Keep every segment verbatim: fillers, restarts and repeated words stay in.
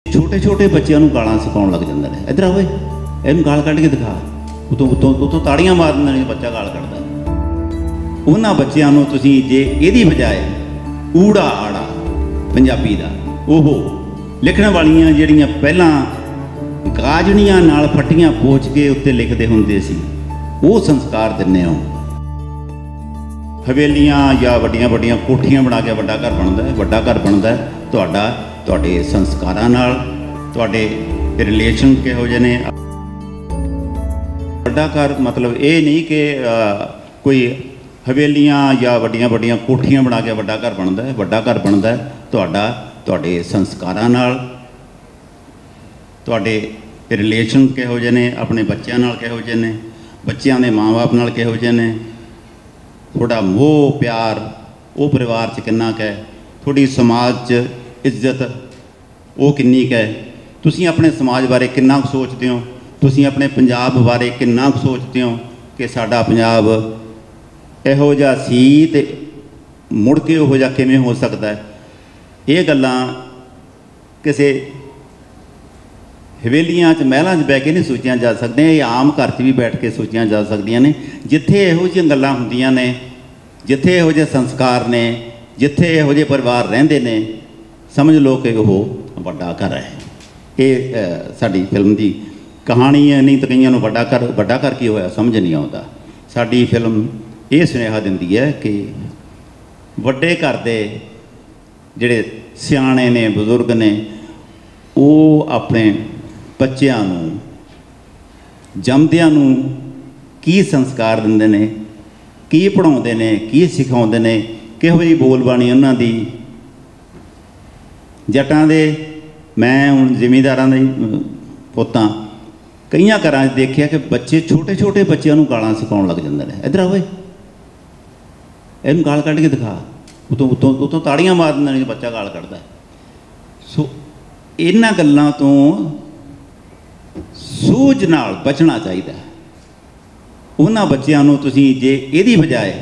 छोटे छोटे बच्चों गालां सिखाउण लग जांदे ने। इधर आओ इहनूं गाल कढ के दिखा, उतों उतों उतों ताड़ियां मार दिंदे ने, बच्चा गाल कढदा। उन्हां बच्चों नूं तुसीं जे इहदी बजाए ऊड़ा आड़ा पंजाबी दा ओहो लिखण वालियां जिहड़ियां पहिलां गाजणियां नाल फट्टियां पोच के उत्ते लिखदे हुंदे सी, वो संस्कार दिंदे हो। हवेलियां या वड्डियां वड्डियां कोठियां बना के वड्डा घर बनदा है, वड्डा घर बनदा है तुहाडा तुहाडे संस्कारां नाल, तुहाडे रिलेशन किहो जिहे ने। वड्डा घर मतलब ये नहीं कि कोई हवेलियां या वड्डियां वड्डियां कोठियां बना के वड्डा घर बनदा है, वड्डा घर बनदा है तुहाडा तुहाडे संस्कारां नाल, तुहाडे रिलेशन किहो जिहे ने, अपने बच्चों नाल किहो जिहे ने, बच्चों के माँ बाप नाल किहो जिहे ने, थोड़ा मोह प्यार वो परिवार च किन्ना क है, थोड़ी समाज च इज्जत वो किन्नी क है, तुसीं अपने समाज बारे किन्ना कुछ सोचते हो, तुसीं अपने पंजाब बारे किन्ना कुछ सोचते हो कि साडा पंजाब इहो जिहा सी ते मुड़ के उहो जिहा किवें हो सकदा है। ये गल्लां किसी हवेलियां च महलों च बह के नहीं सोचिया जा सकदियां, ये आम घर च भी बैठ के सोचिया जा सकदियां ने। जिथे इहो जिहियां गल्लां हुंदियां ने, जिथे इहो जिहे संस्कार ने, जिथे इहो जिहे परिवार रहिंदे ने, समझ लो कि वो वड्डा घर है। ये साडी फिल्म की कहानी है। नहीं तो कईयां नूं वड्डा घर वड्डा घर की होया समझ नहीं आता। साडी फिल्म ये सुनेहा दिंदी है कि वड्डे घर दे जिहड़े सियाणे ने बजुर्ग ने, वो अपने बच्चों नूं जमदियां नूं की संस्कार दिंदे ने, की पढ़ाउंदे ने, की सिखाउंदे ने, किहो जी बोल बाणी उन्हां दी। जटां दे मैं हुण जिमींदारां दे पुत्तां कईयां घरां च देखिआ कि बच्चे छोटे छोटे बच्चों नूं गालां सिखाउण लग जांदे ने। इधर आओ इहनूं गाल कढ के दिखा, उतों उतों उतों ताड़ियां मार दिंदे ने, बच्चा गाल कढदा। सो इन्हां गल्लां तो सूझ नाल बचना चाहिए। उन्हां बच्चों नूं तुसीं जे इहदी बजाए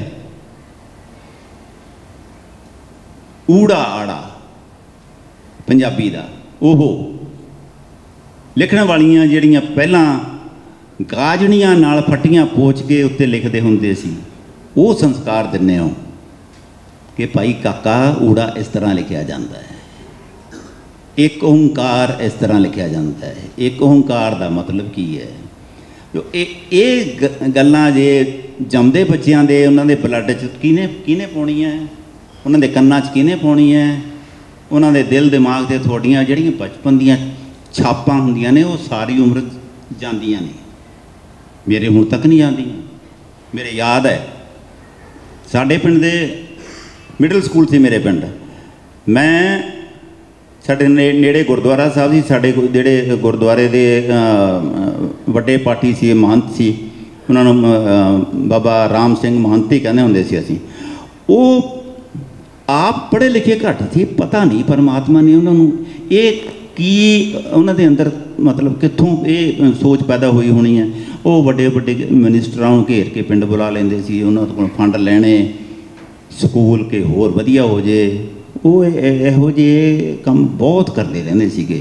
ऊड़ा आड़ा पंजाबी दा ओहो लिखण वालियां जिहड़ियां पहिलां गाजणियां नाल फट्टियां पोच के उत्ते लिखदे हुंदे सी, वो संस्कार दिंदे हो कि भाई काका ऊड़ा इस तरह लिखिया जाता है, एक ओंकार इस तरह लिखिया जाता है। एक ओंकार का मतलब की है? जो ये गल्लां जे जमदे बच्चों के उन्होंने ब्लड च किने किने पाउणियां, उन्होंने कन्नां च किने पाउणी है, उन्होंने दिल दिमाग से थोड़ियां जिहड़ियां बचपन दियां छापां हुंदियां ने, वो सारी उम्र जांदियां ने। मेरे हुण तक नहीं जांदियां। मेरे याद है साडे पिंड दे मिडल स्कूल से मेरे पिंड, मैं साडे ने नेड़े गुरुद्वारा साहब जी, साडे जिहड़े गुरुद्वारे दे वड्डे पाठी सी महंत सी, उन्होंने बाबा राम सिंह महंत ही कहते हुंदे सी असीं। वो आप पढ़े लिखे घट सी, पता नहीं परमात्मा ने उन्होंने ये की उन्होंने अंदर मतलब कित्थों ये सोच पैदा हुई होनी है। वो वड्डे वड्डे मिनिस्टरां नूं घेर के पिंड बुला लैंदे सी, उन्होंने कोल फंड लैणे स्कूल के होर वधिया हो जे। वो इहो जिहे काम बहुत करते रहंदे सीगे।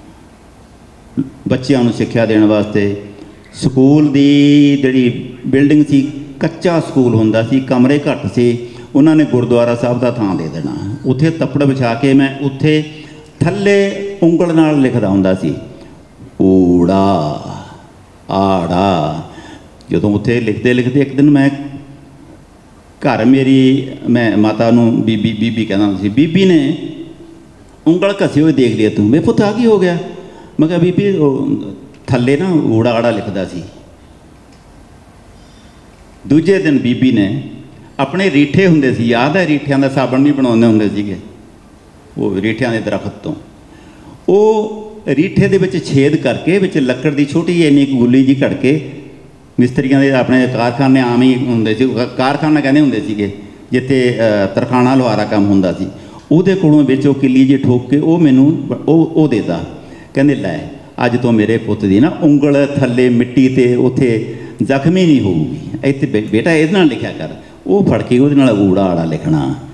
बच्चों नूं सिक्ख्या देण वास्ते स्कूल दी जिहड़ी बिल्डिंग सी, कच्चा स्कूल हुंदा सी, कमरे घट सी, उन्होंने गुरुद्वारा साहब का थां दे देना, उत्थे तप्पड़ विछा के मैं उत्थे थल्ले उंगल नाल लिखदा हुंदा सी ऊड़ा आड़ा। जदों उत्थे लिखते लिखते एक दिन मैं घर मेरी मैं माता नूं बीबी बीबी कहना सी, बीबी ने उंगल घसी हुई देख लिया, तू मेरे पुत्त आ की हो गया? मैं कहा बीबी थल्ले ना ऊड़ा आड़ा लिखदा सी। दूजे दिन बीबी ने अपने रीठे हुंदे सी, याद है रीठियां दा साबण भी बनाउंदे हुंदे सीगे, वो रीठियां दे दरखत तो वो रीठे दे विच छेद करके विच लक्कड़ दी छोटी जी इन्नी गुल्ली जी कट के, मिस्त्रियां दे अपने कारखाने आम ही हुंदे सी, कारखाना कहंदे हुंदे सीगे जिथे तरखाना लुहारा काम हुंदा सी, उहदे कोलों विच ओह किल्ली जी ठोक के ओह मैनूं ओह देता, कहंदे लै अज तो मेरे पुत्त दी ना उंगल थल्ले मिट्टी ते उत्थे जख्मी नहीं होऊगी, इत्थे बेटा इहदे नाल लिखिया कर। वो फड़ के उहदे नाल ऊड़ा आड़ा लिखना।